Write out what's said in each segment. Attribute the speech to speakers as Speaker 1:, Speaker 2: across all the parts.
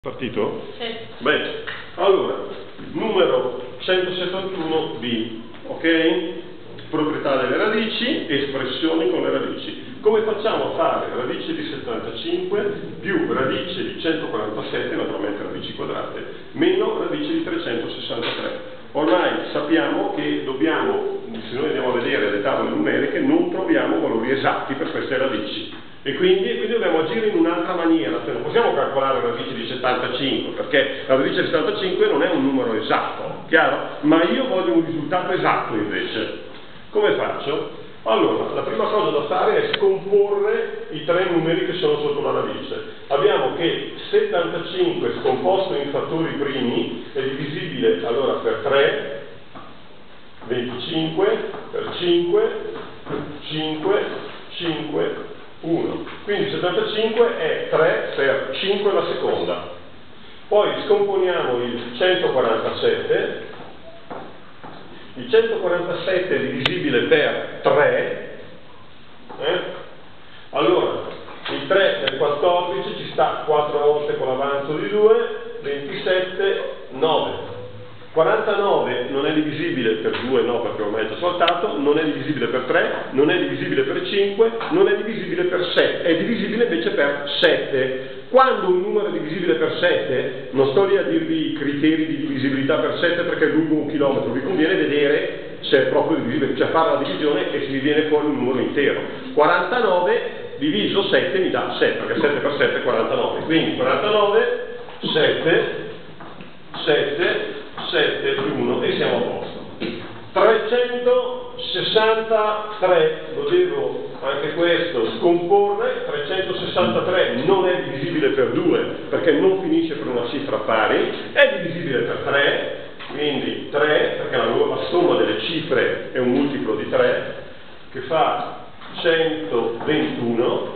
Speaker 1: Partito?
Speaker 2: Sì.
Speaker 1: Bene, allora, numero 171b, ok? Proprietà delle radici, espressioni con le radici. Come facciamo a fare radice di 75 più radice di 147, naturalmente radici quadrate, meno radice di 363? Ormai sappiamo che dobbiamo, se noi andiamo a vedere le tavole numeriche, non troviamo valori esatti per queste radici. E quindi dobbiamo agire in un'altra maniera, cioè non possiamo calcolare la radice di 75, perché la radice di 75 non è un numero esatto, chiaro? Ma io voglio un risultato esatto invece. Come faccio? Allora, la prima cosa da fare è scomporre i tre numeri che sono sotto la radice. Abbiamo che 75 scomposto in fattori primi è divisibile allora per 3, 25, per 5, 5, 5, 1. Quindi 75 è 3 per 5 alla seconda. Poi scomponiamo il 147. Il 147 è divisibile per 3. Allora, il 3 nel 14 ci sta 4 volte con l'avanzo di 2, 27, 9. 49 non è divisibile per 2, no, perché ormai è già saltato, non è divisibile per 3, non è divisibile per 5, non è divisibile per 7, è divisibile invece per 7. Quando un numero è divisibile per 7, non sto lì a dirvi i criteri di divisibilità per 7 perché è lungo 1 chilometro, vi conviene vedere se è proprio divisibile, cioè fare la divisione e si viene fuori un numero intero. 49 diviso 7 mi dà 7, perché 7 per 7 è 49, quindi 49, 7, 7, 7 più 1 e siamo a posto. 363 lo devo anche questo scomporre. 363 non è divisibile per 2 perché non finisce per una cifra pari, è divisibile per 3, quindi 3 perché la somma delle cifre è un multiplo di 3 che fa 121.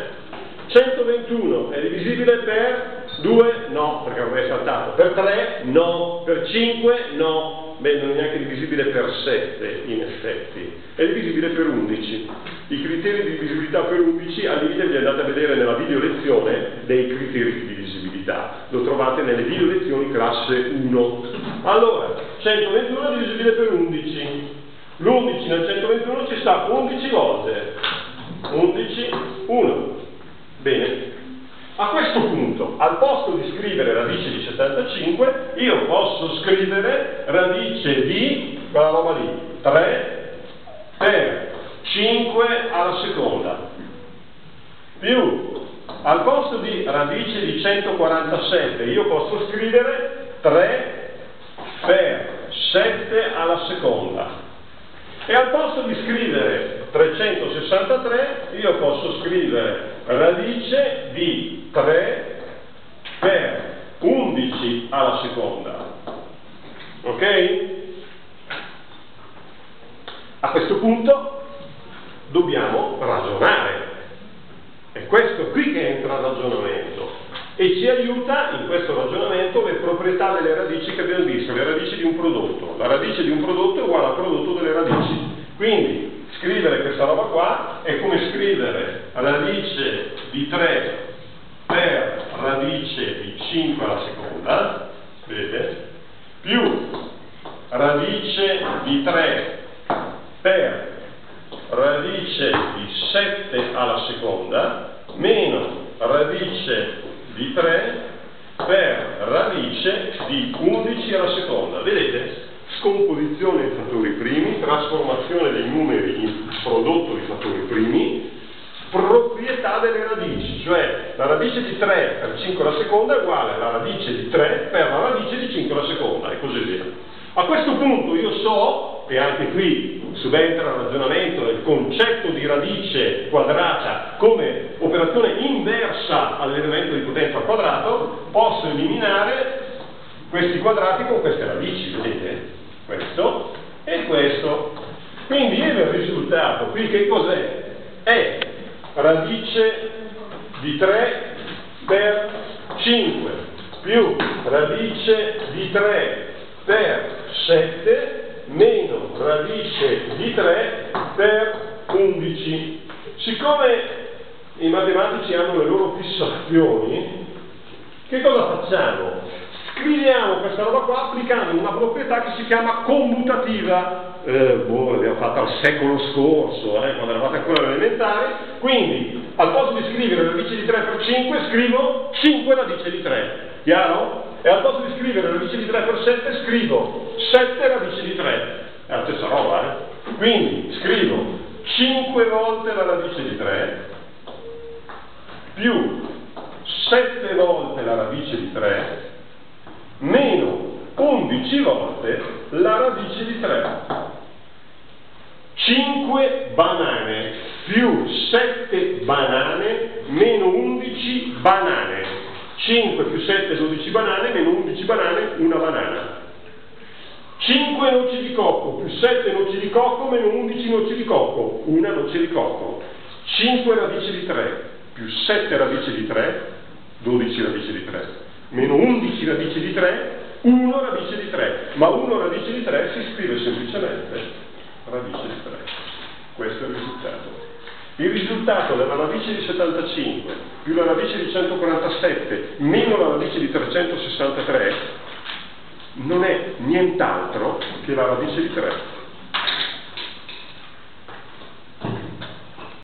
Speaker 1: 121 è divisibile per 2? No, perché ormai è saltato. Per 3? No. Per 5? No. Beh, non è neanche divisibile per 7, in effetti. È divisibile per 11. I criteri di divisibilità per 11 al limite vi andate a vedere nella video lezione dei criteri di divisibilità. Lo trovate nelle video lezioni classe 1. Allora, 121 è divisibile per 11. L'11 nel 121 ci sta 11 volte. 11, 1. Bene. A questo punto, al posto di scrivere radice di 75, io posso scrivere radice di, quella roba lì, 3 per 5 alla seconda, più, al posto di radice di 147, io posso scrivere 3 per 7 alla seconda. E al posto di scrivere 363 io posso scrivere radice di 3 per 11 alla seconda. Ok? A questo punto dobbiamo ragionare. È questo qui che entra il ragionamento. E ci aiuta in questo ragionamento le proprietà delle radici che abbiamo visto, le radici di un prodotto. La radice di un prodotto è uguale al prodotto delle radici. Quindi scrivere questa roba qua è come scrivere radice di 3 per radice di 5 alla seconda, vedete? Più radice di 3 per radice di 7 alla seconda, meno radice di 3 per radice di 11 alla seconda. Vedete? Scomposizione in fattori primi, trasformazione dei numeri in prodotto di fattori primi, proprietà delle radici, cioè la radice di 3 per 5 alla seconda è uguale alla radice di 3 per la radice di 5 alla seconda e così via. A questo punto io so, e anche qui subentra il ragionamento del concetto di radice quadrata come operazione inversa all'elemento di potenza al quadrato, posso eliminare questi quadrati con queste radici, vedete? Questo e questo. Quindi il risultato qui che cos'è? È radice di 3 per 5 più radice di 3 per 7 meno radice di 3 per 11. Siccome i matematici hanno le loro fissazioni, Che cosa facciamo? Scriviamo questa roba qua applicando una proprietà che si chiama commutativa. L'abbiamo fatta al secolo scorso, quando eravate ancora elementari. Quindi, al posto di scrivere radice di 3 per 5, scrivo 5 radice di 3. Chiaro? E al posto di scrivere radice di 3 per 7, scrivo 7 radice di 3. È la stessa roba, Quindi, scrivo 5 volte la radice di 3, più 7 volte la radice di 3, meno 11 volte la radice di 3. 5 banane più 7 banane meno 11 banane. 5 più 7 12 banane meno 11 banane, una banana. 5 noci di cocco più 7 noci di cocco meno 11 noci di cocco, una noce di cocco. 5 radici di 3 più 7 radici di 3, 12 radici di 3, meno 11 radici di 3, 1 radice di 3, ma 1 radice di 3 si scrive semplicemente radice di 3. Questo è il risultato. Il risultato della radice di 75 più la radice di 147 meno la radice di 363 non è nient'altro che la radice di 3.